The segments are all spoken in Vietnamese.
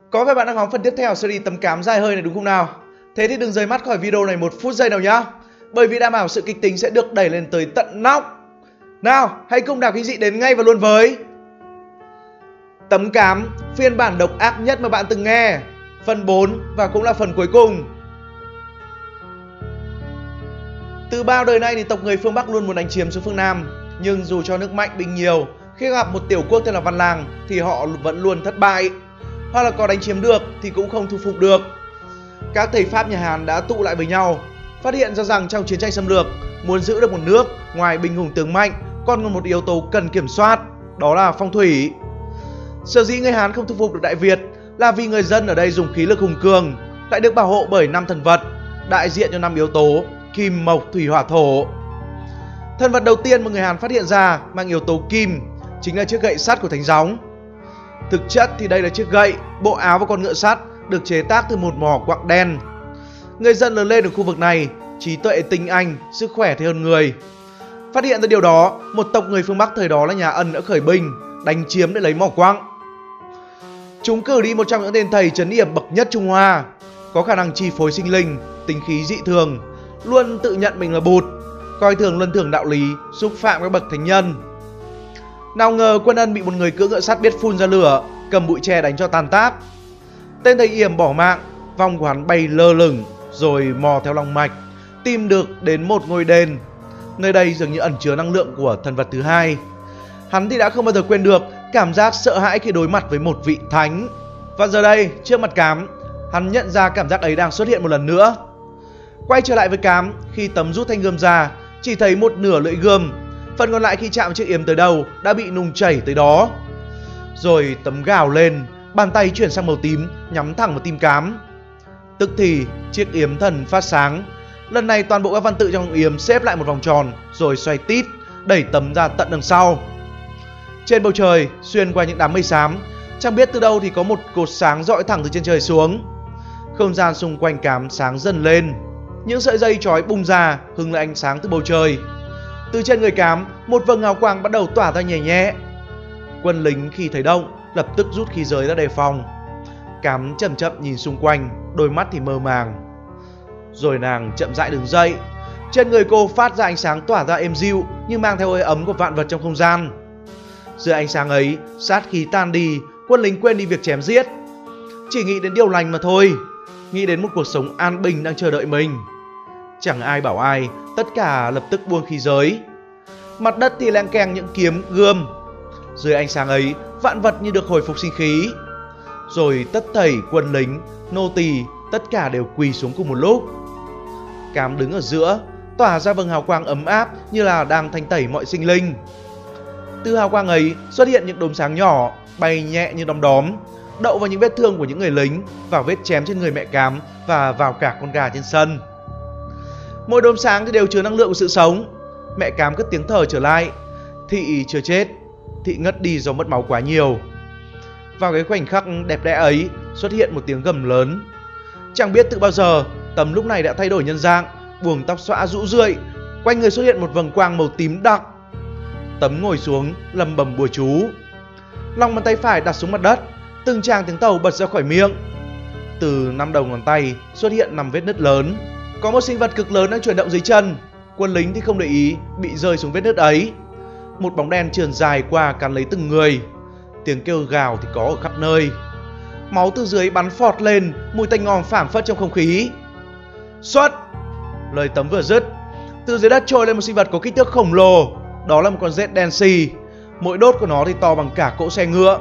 Có vẻ bạn đang ngóng phần tiếp theo series tấm cám dài hơi này đúng không nào? Thế thì đừng rời mắt khỏi video này 1 phút giây nào nhá. Bởi vì đảm bảo sự kịch tính sẽ được đẩy lên tới tận nóc. Nào, hãy cùng Đào Kinh Dị đến ngay và luôn với Tấm Cám, phiên bản độc ác nhất mà bạn từng nghe. Phần 4 và cũng là phần cuối cùng. Từ bao đời nay thì tộc người phương Bắc luôn muốn đánh chiếm xuống phương Nam. Nhưng dù cho nước mạnh binh nhiều, khi gặp một tiểu quốc tên là Văn Lang thì họ vẫn luôn thất bại. Hoặc là có đánh chiếm được thì cũng không thu phục được. Các thầy Pháp nhà Hán đã tụ lại với nhau, phát hiện ra rằng trong chiến tranh xâm lược, muốn giữ được một nước, ngoài binh hùng tướng mạnh, còn có một yếu tố cần kiểm soát, đó là phong thủy. Sở dĩ người Hán không thu phục được Đại Việt là vì người dân ở đây dùng khí lực hùng cường, lại được bảo hộ bởi 5 thần vật, đại diện cho 5 yếu tố: kim, mộc, thủy, hỏa, thổ. Thần vật đầu tiên mà người Hán phát hiện ra mang yếu tố kim chính là chiếc gậy sắt của Thánh Gióng. Thực chất thì đây là chiếc gậy, bộ áo và con ngựa sắt được chế tác từ một mỏ quặng đen. Người dân lớn lên ở khu vực này, trí tuệ tinh anh, sức khỏe thì hơn người. Phát hiện ra điều đó, một tộc người phương Bắc thời đó là nhà Ân đã khởi binh, đánh chiếm để lấy mỏ quặng. Chúng cử đi một trong những tên thầy trấn yểm bậc nhất Trung Hoa, có khả năng chi phối sinh linh, tính khí dị thường, luôn tự nhận mình là Bụt, coi thường luân thường đạo lý, xúc phạm các bậc thánh nhân. Nào ngờ quân Ân bị một người cưỡi ngựa sắt biết phun ra lửa, cầm bụi tre đánh cho tàn táp. Tên thầy yểm bỏ mạng, vong của hắn bay lơ lửng, rồi mò theo lòng mạch, tìm được đến một ngôi đền. Nơi đây dường như ẩn chứa năng lượng của thần vật thứ hai. Hắn thì đã không bao giờ quên được cảm giác sợ hãi khi đối mặt với một vị thánh. Và giờ đây, trước mặt Cám, hắn nhận ra cảm giác ấy đang xuất hiện một lần nữa. Quay trở lại với Cám, khi Tấm rút thanh gươm ra, chỉ thấy một nửa lưỡi gươm, phần còn lại khi chạm chiếc yếm tới đâu đã bị nung chảy tới đó. Rồi Tấm gào lên, bàn tay chuyển sang màu tím, nhắm thẳng vào tim Cám. Tức thì chiếc yếm thần phát sáng. Lần này toàn bộ các văn tự trong yếm xếp lại một vòng tròn, rồi xoay tít, đẩy Tấm ra tận đằng sau. Trên bầu trời, xuyên qua những đám mây xám, chẳng biết từ đâu thì có một cột sáng rọi thẳng từ trên trời xuống. Không gian xung quanh Cám sáng dần lên. Những sợi dây chói bung ra, hứng lại ánh sáng từ bầu trời. Từ trên người Cám, một vầng hào quang bắt đầu tỏa ra nhẹ nhẹ. Quân lính khi thấy động, lập tức rút khí giới ra đề phòng. Cám chậm chậm nhìn xung quanh, đôi mắt thì mơ màng. Rồi nàng chậm rãi đứng dậy. Trên người cô phát ra ánh sáng tỏa ra êm dịu, như mang theo hơi ấm của vạn vật trong không gian. Dưới ánh sáng ấy, sát khí tan đi, quân lính quên đi việc chém giết, chỉ nghĩ đến điều lành mà thôi, nghĩ đến một cuộc sống an bình đang chờ đợi mình. Chẳng ai bảo ai, tất cả lập tức buông khí giới. Mặt đất thì leng keng những kiếm, gươm. Dưới ánh sáng ấy, vạn vật như được hồi phục sinh khí. Rồi tất thảy quân lính, nô tỳ, tất cả đều quỳ xuống cùng một lúc. Cám đứng ở giữa, tỏa ra vầng hào quang ấm áp như là đang thanh tẩy mọi sinh linh. Từ hào quang ấy xuất hiện những đốm sáng nhỏ, bay nhẹ như đom đóm, đậu vào những vết thương của những người lính, vào vết chém trên người mẹ Cám và vào cả con gà trên sân. Mỗi đốm sáng thì đều chứa năng lượng của sự sống. Mẹ Cám cất tiếng thở trở lại. Thị chưa chết, thị ngất đi do mất máu quá nhiều. Vào cái khoảnh khắc đẹp đẽ ấy xuất hiện một tiếng gầm lớn. Chẳng biết từ bao giờ, Tấm lúc này đã thay đổi nhân dạng, buồng tóc xõa rũ rượi, quanh người xuất hiện một vầng quang màu tím đặc. Tấm ngồi xuống lầm bầm bùa chú. Lòng bàn tay phải đặt xuống mặt đất, từng tràng tiếng tàu bật ra khỏi miệng. Từ 5 đầu ngón tay xuất hiện 5 vết nứt lớn. Có một sinh vật cực lớn đang chuyển động dưới chân. Quân lính thì không để ý, bị rơi xuống vết nứt ấy. Một bóng đen trườn dài qua cắn lấy từng người. Tiếng kêu gào thì có ở khắp nơi. Máu từ dưới bắn phọt lên, mùi tanh ngon phảng phất trong không khí. Xuất! Lời Tấm vừa dứt, từ dưới đất trồi lên một sinh vật có kích thước khổng lồ. Đó là một con rết đen xì. Mỗi đốt của nó thì to bằng cả cỗ xe ngựa.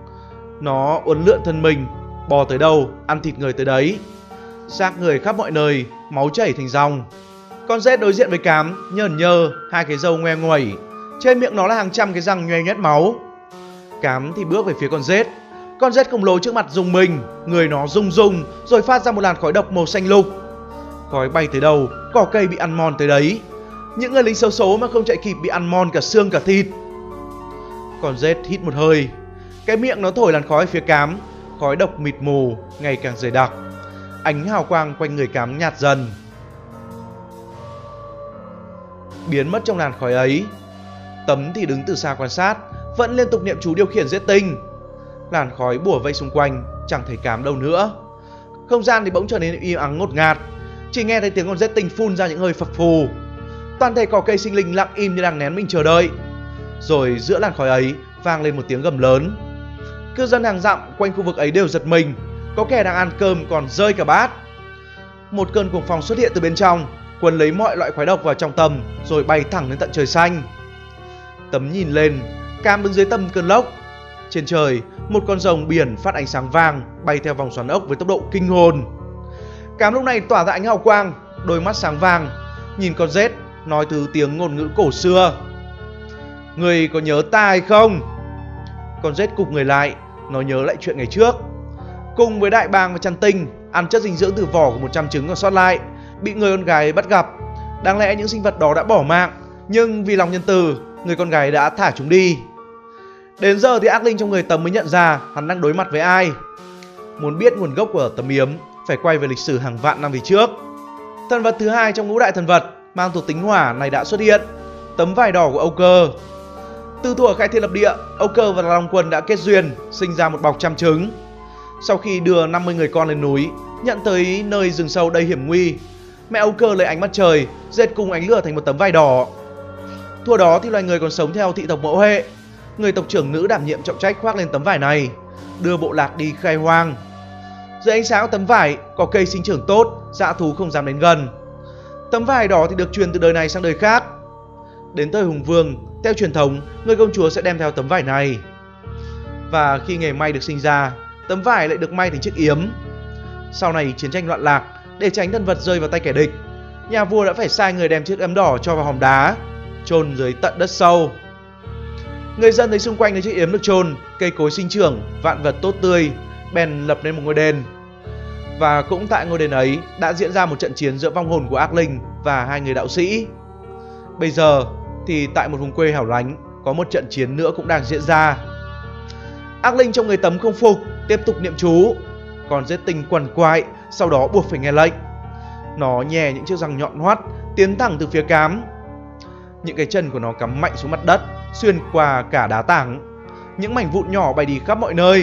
Nó uốn lượn thân mình, bò tới đâu ăn thịt người tới đấy. Xác người khắp mọi nơi, máu chảy thành dòng. Con rết đối diện với Cám, nhởn nhơ, hai cái râu ngoe nguẩy. Trên miệng nó là hàng trăm cái răng nhoe nhoét máu. Cám thì bước về phía con rết. Con rết khổng lồ trước mặt rùng mình, người nó rung rung, rồi phát ra một làn khói độc màu xanh lục. Khói bay tới đâu, cỏ cây bị ăn mòn tới đấy. Những người lính xấu số mà không chạy kịp bị ăn mòn cả xương cả thịt. Con rết hít một hơi. Cái miệng nó thổi làn khói phía Cám. Khói độc mịt mù, ngày càng dày đặc. Ánh hào quang quanh người Cám nhạt dần, biến mất trong làn khói ấy. Tấm thì đứng từ xa quan sát, vẫn liên tục niệm chú điều khiển rết tinh. Làn khói bủa vây xung quanh, chẳng thấy Cám đâu nữa. Không gian thì bỗng trở nên im ắng ngột ngạt, chỉ nghe thấy tiếng con rết tinh phun ra những hơi phập phù. Toàn thể cỏ cây sinh linh lặng im như đang nén mình chờ đợi. Rồi giữa làn khói ấy vang lên một tiếng gầm lớn. Cư dân hàng dặm quanh khu vực ấy đều giật mình, có kẻ đang ăn cơm còn rơi cả bát. Một cơn cuồng phong xuất hiện từ bên trong, quấn lấy mọi loại khoái độc vào trong Tấm, rồi bay thẳng lên tận trời xanh. Tấm nhìn lên, Cám đứng dưới tầm cơn lốc. Trên trời, một con rồng biển phát ánh sáng vàng bay theo vòng xoắn ốc với tốc độ kinh hồn. Cám lúc này tỏa ra ánh hào quang, đôi mắt sáng vàng, nhìn con rết, nói thứ tiếng ngôn ngữ cổ xưa. Người có nhớ ta hay không? Con rết cụp người lại, nó nhớ lại chuyện ngày trước. Cùng với đại bàng và chăn tinh, ăn chất dinh dưỡng từ vỏ của 100 trứng còn sót lại, bị người con gái bắt gặp. Đáng lẽ những sinh vật đó đã bỏ mạng, nhưng vì lòng nhân từ, người con gái đã thả chúng đi. Đến giờ thì ác linh trong người Tấm mới nhận ra hắn đang đối mặt với ai. Muốn biết nguồn gốc của Tấm Yếm, phải quay về lịch sử hàng vạn năm về trước. Thần vật thứ hai trong ngũ đại thần vật mang thuộc tính hỏa này đã xuất hiện, tấm vải đỏ của Âu Cơ. Từ thuở khai thiên lập địa, Âu Cơ và Long Quân đã kết duyên, sinh ra một bọc trăm trứng. Sau khi đưa 50 người con lên núi, nhận tới nơi rừng sâu đầy hiểm nguy, mẹ Âu Cơ lấy ánh mặt trời dệt cùng ánh lửa thành một tấm vải đỏ. Thuở đó thì loài người còn sống theo thị tộc mẫu hệ. Người tộc trưởng nữ đảm nhiệm trọng trách khoác lên tấm vải này, đưa bộ lạc đi khai hoang. Dưới ánh sáng của tấm vải, có cây sinh trưởng tốt, dã thú không dám đến gần. Tấm vải đỏ thì được truyền từ đời này sang đời khác. Đến thời Hùng Vương, theo truyền thống, người công chúa sẽ đem theo tấm vải này. Và khi nghề may được sinh ra, tấm vải lại được may thành chiếc yếm. Sau này chiến tranh loạn lạc, để tránh thần vật rơi vào tay kẻ địch, nhà vua đã phải sai người đem chiếc yếm đỏ cho vào hòm đá, chôn dưới tận đất sâu. Người dân thấy xung quanh nơi chiếc yếm được chôn, cây cối sinh trưởng, vạn vật tốt tươi, bèn lập nên một ngôi đền. Và cũng tại ngôi đền ấy đã diễn ra một trận chiến giữa vong hồn của ác linh và hai người đạo sĩ. Bây giờ thì tại một vùng quê hẻo lánh, có một trận chiến nữa cũng đang diễn ra. Ác linh trong người Tấm không phục, tiếp tục niệm chú, còn rết tinh quằn quại, sau đó buộc phải nghe lệnh. Nó nhè những chiếc răng nhọn hoắt, tiến thẳng từ phía Cám. Những cái chân của nó cắm mạnh xuống mặt đất, xuyên qua cả đá tảng. Những mảnh vụn nhỏ bay đi khắp mọi nơi.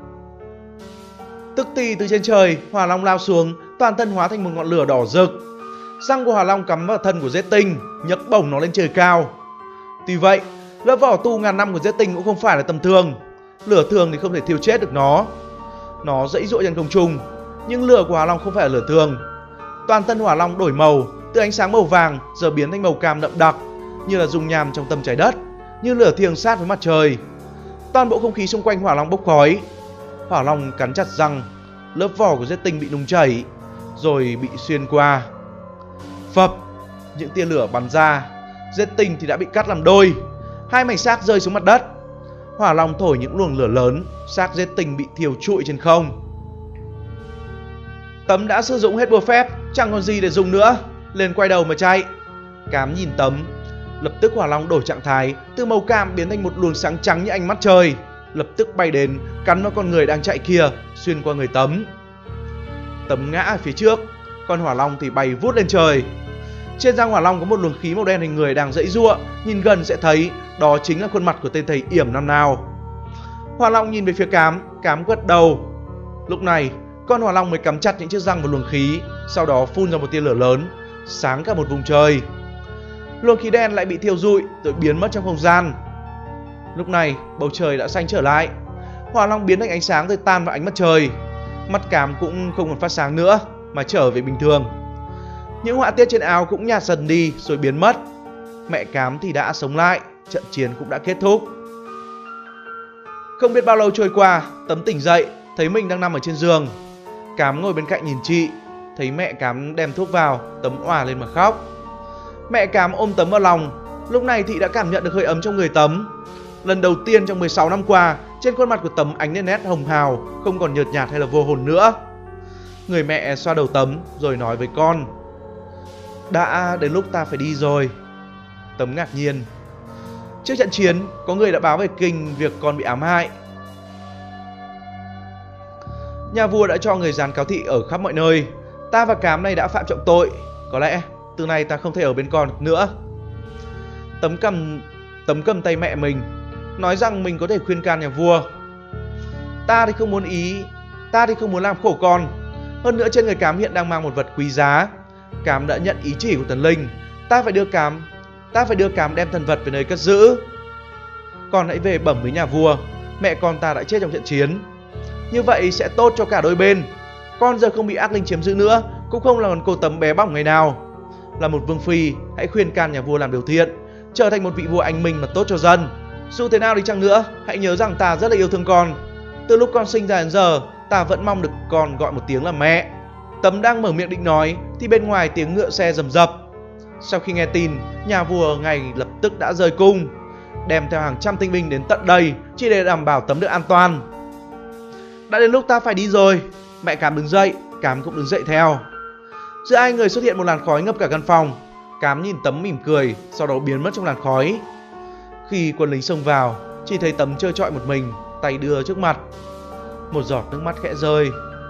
Tức thì từ trên trời, Hỏa Long lao xuống, toàn thân hóa thành một ngọn lửa đỏ rực. Răng của Hỏa Long cắm vào thân của rết tinh, nhấc bổng nó lên trời cao. Tuy vậy, lớp vỏ tu ngàn năm của rết tinh cũng không phải là tầm thường. Lửa thường thì không thể thiêu chết được nó. Nó dãy dụa trên không trung, nhưng lửa của Hỏa Long không phải là lửa thường. Toàn thân Hỏa Long đổi màu, từ ánh sáng màu vàng giờ biến thành màu cam đậm đặc, như là dung nham trong tâm trái đất, như lửa thiêng sát với mặt trời. Toàn bộ không khí xung quanh Hỏa Long bốc khói. Hỏa Long cắn chặt răng, lớp vỏ của rết tinh bị nung chảy, rồi bị xuyên qua. Phập, những tia lửa bắn ra, rết tinh thì đã bị cắt làm đôi. Hai mảnh xác rơi xuống mặt đất. Hỏa Long thổi những luồng lửa lớn, xác rết tinh bị thiêu trụi trên không. Tấm đã sử dụng hết bùa phép, chẳng còn gì để dùng nữa, liền quay đầu mà chạy. Cám nhìn Tấm, lập tức Hỏa Long đổi trạng thái, từ màu cam biến thành một luồng sáng trắng như ánh mắt trời, lập tức bay đến cắn vào con người đang chạy kia, xuyên qua người Tấm. Tấm ngã ở phía trước, còn Hỏa Long thì bay vút lên trời. Trên răng Hỏa Long có một luồng khí màu đen hình người đang giãy giụa, nhìn gần sẽ thấy đó chính là khuôn mặt của tên thầy yểm năm nào. Hỏa Long nhìn về phía Cám, Cám gật đầu. Lúc này, con Hỏa Long mới cắm chặt những chiếc răng vào luồng khí, sau đó phun ra một tia lửa lớn, sáng cả một vùng trời. Luồng khí đen lại bị thiêu rụi rồi biến mất trong không gian. Lúc này, bầu trời đã xanh trở lại. Hỏa Long biến thành ánh sáng rồi tan vào ánh mặt trời. Mắt Cám cũng không còn phát sáng nữa, mà trở về bình thường. Những họa tiết trên áo cũng nhạt dần đi rồi biến mất. Mẹ Cám thì đã sống lại, trận chiến cũng đã kết thúc. Không biết bao lâu trôi qua, Tấm tỉnh dậy, thấy mình đang nằm ở trên giường. Cám ngồi bên cạnh nhìn chị, thấy mẹ Cám đem thuốc vào, Tấm òa lên mà khóc. Mẹ Cám ôm Tấm vào lòng. Lúc này Thị đã cảm nhận được hơi ấm trong người Tấm. Lần đầu tiên trong 16 năm qua, trên khuôn mặt của Tấm ánh lên nét hồng hào, không còn nhợt nhạt hay là vô hồn nữa. Người mẹ xoa đầu Tấm rồi nói với con: đã đến lúc ta phải đi rồi. Tấm ngạc nhiên. Trước trận chiến, có người đã báo về kinh việc con bị ám hại. Nhà vua đã cho người dán cáo thị ở khắp mọi nơi. Ta và Cám này đã phạm trọng tội, có lẽ từ nay ta không thể ở bên con nữa. Tấm cầm tay mẹ mình, nói rằng mình có thể khuyên can nhà vua. Ta thì không muốn Ta thì không muốn làm khổ con. Hơn nữa trên người Cám hiện đang mang một vật quý giá. Cám đã nhận ý chỉ của thần linh. Ta phải đưa Cám đem thần vật về nơi cất giữ. Con hãy về bẩm với nhà vua, mẹ con ta đã chết trong trận chiến. Như vậy sẽ tốt cho cả đôi bên. Con giờ không bị ác linh chiếm giữ nữa, cũng không là con cô Tấm bé bỏng ngày nào. Là một vương phi, hãy khuyên can nhà vua làm điều thiện, trở thành một vị vua anh minh mà tốt cho dân. Dù thế nào đi chăng nữa, hãy nhớ rằng ta rất là yêu thương con. Từ lúc con sinh ra đến giờ, ta vẫn mong được con gọi một tiếng là mẹ. Tấm đang mở miệng định nói thì bên ngoài tiếng ngựa xe rầm rập. Sau khi nghe tin, nhà vua ngay lập tức đã rời cung, đem theo hàng trăm tinh binh đến tận đây chỉ để đảm bảo Tấm được an toàn. Đã đến lúc ta phải đi rồi. Mẹ Cám đứng dậy, Cám cũng đứng dậy theo. Giữa hai người xuất hiện một làn khói ngập cả căn phòng. Cám nhìn Tấm mỉm cười, sau đó biến mất trong làn khói. Khi quân lính xông vào, chỉ thấy Tấm trơ trọi một mình, tay đưa trước mặt. Một giọt nước mắt khẽ rơi.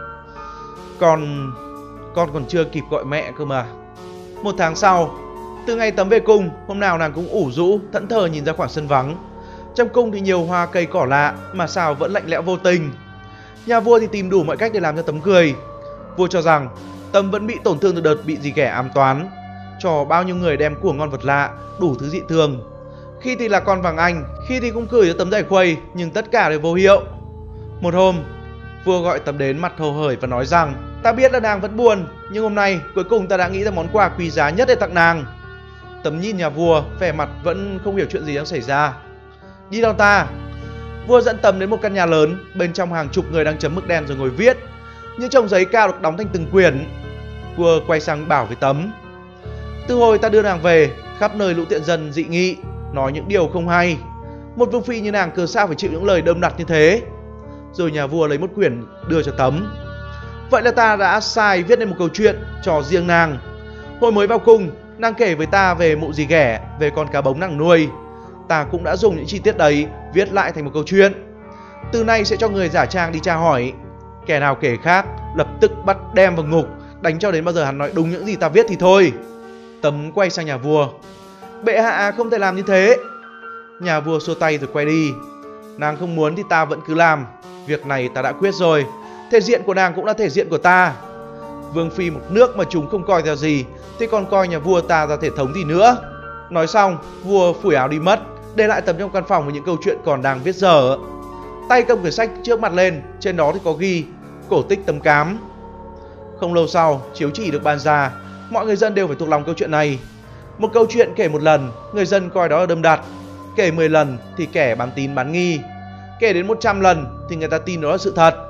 Con còn chưa kịp gọi mẹ cơ mà. Một tháng sau, từ ngày Tấm về cung, hôm nào nàng cũng ủ rũ, thẫn thờ nhìn ra khoảng sân vắng. Trong cung thì nhiều hoa cây cỏ lạ, mà sao vẫn lạnh lẽo vô tình. Nhà vua thì tìm đủ mọi cách để làm cho Tấm cười. Vua cho rằng Tấm vẫn bị tổn thương từ đợt bị dì ghẻ ám toán, cho bao nhiêu người đem của ngon vật lạ, đủ thứ dị thường. Khi thì là con vàng anh, khi thì cũng gửi cho Tấm giải khuây, nhưng tất cả đều vô hiệu. Một hôm, vua gọi Tấm đến mặt hồ hởi và nói rằng: ta biết là nàng vẫn buồn, nhưng hôm nay cuối cùng ta đã nghĩ ra món quà quý giá nhất để tặng nàng. Tấm nhìn nhà vua, vẻ mặt vẫn không hiểu chuyện gì đang xảy ra. Đi theo ta. Vua dẫn Tấm đến một căn nhà lớn, bên trong hàng chục người đang chấm mực đen rồi ngồi viết. Những chồng giấy cao được đóng thành từng quyển. Vua quay sang bảo với Tấm: từ hồi ta đưa nàng về, khắp nơi lũ tiện dân dị nghị, nói những điều không hay. Một vương phi như nàng cơ sao phải chịu những lời đâm đặt như thế. Rồi nhà vua lấy một quyển đưa cho Tấm. Vậy là ta đã sai viết nên một câu chuyện cho riêng nàng. Hồi mới vào cung, nàng kể với ta về mụ dì ghẻ, về con cá bống nàng nuôi. Ta cũng đã dùng những chi tiết đấy viết lại thành một câu chuyện. Từ nay sẽ cho người giả trang đi tra hỏi. Kẻ nào kể khác lập tức bắt đem vào ngục, đánh cho đến bao giờ hắn nói đúng những gì ta viết thì thôi. Tấm quay sang nhà vua: bệ hạ không thể làm như thế. Nhà vua xua tay rồi quay đi. Nàng không muốn thì ta vẫn cứ làm. Việc này ta đã quyết rồi. Thể diện của nàng cũng là thể diện của ta. Vương phi một nước mà chúng không coi ra gì thì còn coi nhà vua ta ra thể thống gì nữa. Nói xong, vua phủi áo đi mất, để lại Tấm trong căn phòng với những câu chuyện còn đang viết dở. Tay cầm quyển sách trước mặt lên, trên đó thì có ghi cổ tích Tấm Cám. Không lâu sau, chiếu chỉ được ban ra, mọi người dân đều phải thuộc lòng câu chuyện này. Một câu chuyện kể một lần, người dân coi đó là đâm đặt. Kể 10 lần thì kẻ bán tín bán nghi. Kể đến 100 lần thì người ta tin đó là sự thật.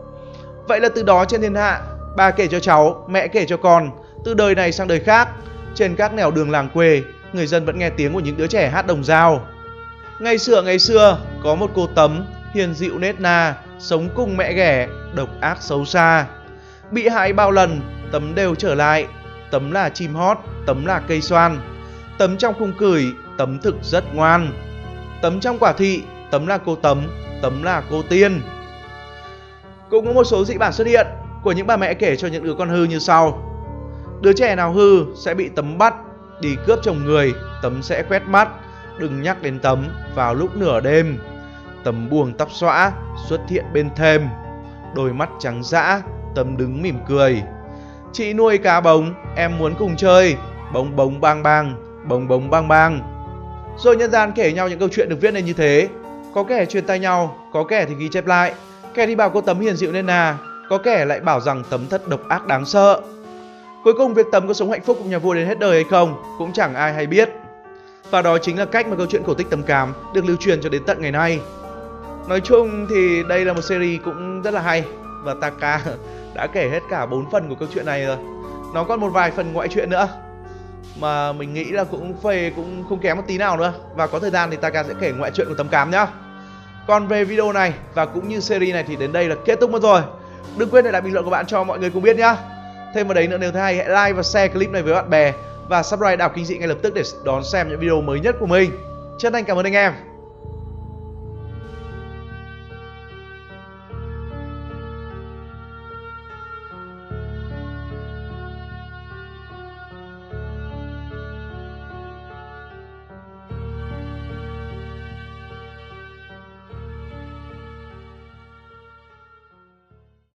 Vậy là từ đó trên thiên hạ, ba kể cho cháu, mẹ kể cho con, từ đời này sang đời khác, trên các nẻo đường làng quê, người dân vẫn nghe tiếng của những đứa trẻ hát đồng dao. Ngày xưa, có một cô Tấm, hiền dịu nết na, sống cùng mẹ ghẻ, độc ác xấu xa. Bị hại bao lần, Tấm đều trở lại. Tấm là chim hót, Tấm là cây xoan. Tấm trong khung cửi, Tấm thực rất ngoan. Tấm trong quả thị, Tấm là cô Tấm, Tấm là cô Tiên. Cũng có một số dị bản xuất hiện của những bà mẹ kể cho những đứa con hư như sau. Đứa trẻ nào hư sẽ bị Tấm bắt, đi cướp chồng người, Tấm sẽ quét mắt, đừng nhắc đến Tấm vào lúc nửa đêm. Tấm buông tóc xõa, xuất hiện bên thềm, đôi mắt trắng dã, Tấm đứng mỉm cười. Chị nuôi cá bống, em muốn cùng chơi, bống bống bang bang, bống bống bang bang. Rồi nhân gian kể nhau những câu chuyện được viết nên như thế. Có kẻ truyền tai nhau, có kẻ thì ghi chép lại. Kẻ thì bảo cô Tấm hiền dịu nên là, có kẻ lại bảo rằng Tấm thật độc ác đáng sợ. Cuối cùng việc Tấm có sống hạnh phúc cùng nhà vua đến hết đời hay không cũng chẳng ai hay biết. Và đó chính là cách mà câu chuyện cổ tích Tấm Cám được lưu truyền cho đến tận ngày nay. Nói chung thì đây là một series cũng rất là hay, và Taka đã kể hết cả 4 phần của câu chuyện này rồi. Nó còn một vài phần ngoại truyện nữa mà mình nghĩ là cũng không kém một tí nào nữa. Và có thời gian thì Taka sẽ kể ngoại truyện của Tấm Cám nhá. Còn về video này và cũng như series này thì đến đây là kết thúc mất rồi. Đừng quên để lại bình luận của bạn cho mọi người cùng biết nhá. Thêm vào đấy nữa, nếu thấy hay hãy like và share clip này với bạn bè, và subscribe Đảo Kinh Dị ngay lập tức để đón xem những video mới nhất của mình. Chân thành cảm ơn anh em.